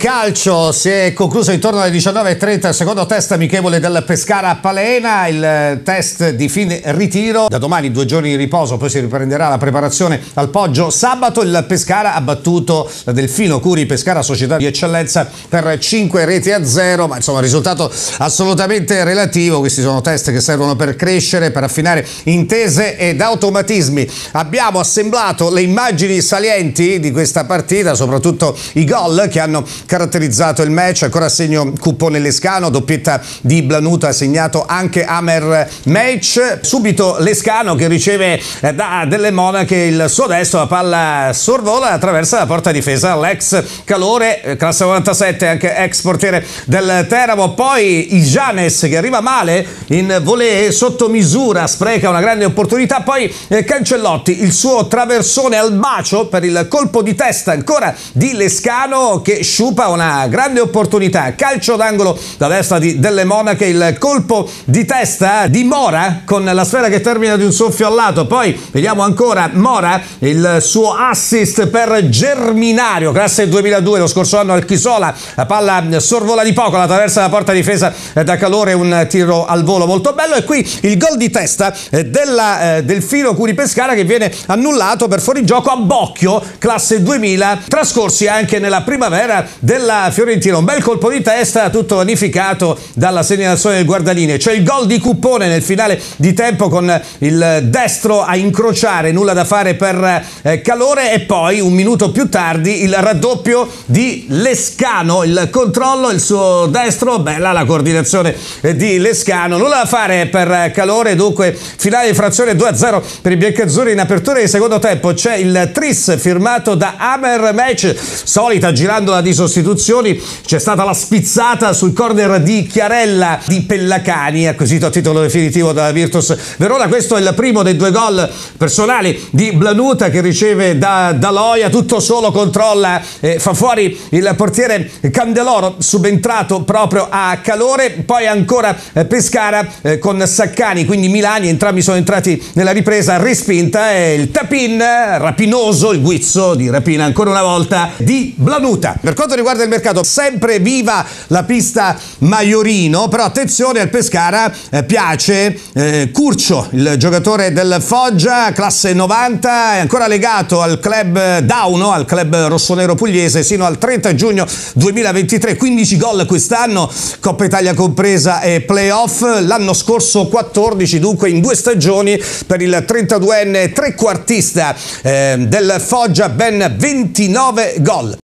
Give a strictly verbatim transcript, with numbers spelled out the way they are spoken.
Calcio, si è concluso intorno alle diciannove e trenta il secondo test amichevole del Pescara a Palena, il test di fine ritiro. Da domani due giorni di riposo, poi si riprenderà la preparazione al Poggio. Sabato il Pescara ha battuto la Delfino Curi Pescara, società di eccellenza, per cinque reti a zero, ma insomma risultato assolutamente relativo. Questi sono test che servono per crescere, per affinare intese ed automatismi. Abbiamo assemblato le immagini salienti di questa partita, soprattutto i gol che hanno caratterizzato il match. Ancora a segno Cuppone Lescano, doppietta di Blanuta, ha segnato anche Amer Meic. Subito Lescano che riceve eh, da Delle Monache il suo destro, la palla sorvola attraverso la porta difesa l'ex Calore, eh, classe novantasette, anche ex portiere del Teramo. Poi Ijanes che arriva male in volée sotto misura, spreca una grande opportunità. Poi eh, Cancellotti, il suo traversone al bacio per il colpo di testa ancora di Lescano che sciupa una grande opportunità. Calcio d'angolo da destra di Delle Monache, il colpo di testa di Mora con la sfera che termina di un soffio al lato. Poi vediamo ancora Mora, il suo assist per Germinario, classe duemiladue, lo scorso anno al Chisola. La palla sorvola di poco, la attraversa la porta difesa da Calore, un tiro al volo molto bello. E qui il gol di testa della eh, Delfino Curi Pescara che viene annullato per fuorigioco a Bocchio, classe duemila, trascorsi anche nella primavera della Fiorentina. Un bel colpo di testa, tutto vanificato dalla segnalazione del guardalinee. C'è il gol di Cuppone nel finale di tempo con il destro a incrociare, nulla da fare per eh, Calore. E poi un minuto più tardi il raddoppio di Lescano, il controllo, il suo destro, bella la coordinazione eh, di Lescano, nulla da fare per Calore. Dunque finale di frazione due a zero per i biancazzurri. In apertura di secondo tempo c'è il tris firmato da Amer Meic, solita girandola di sostituzioni. C'è stata la spizzata sul corner di Chiarella di Pellacani, acquisito a titolo definitivo dalla Virtus Verona. Questo è il primo dei due gol personali di Blanuta che riceve da Daloia, tutto solo controlla, eh, fa fuori il portiere Candeloro, subentrato proprio a Calore. Poi ancora eh, Pescara eh, con Saccani, quindi Milani, entrambi sono entrati nella ripresa, respinta, e il tap-in rapinoso, il guizzo di rapina ancora una volta di Blanuta. Per quanto riguarda il mercato, sempre viva la pista Maiorino, però attenzione, al Pescara eh, piace eh, Curcio, il giocatore del Foggia, classe novanta, è ancora legato al club Dauno, al club rossonero pugliese, sino al trenta giugno duemilaventitré. quindici gol quest'anno, Coppa Italia compresa e playoff. L'anno scorso quattordici, dunque in due stagioni per il trentaduenne trequartista eh, del Foggia, ben ventinove gol.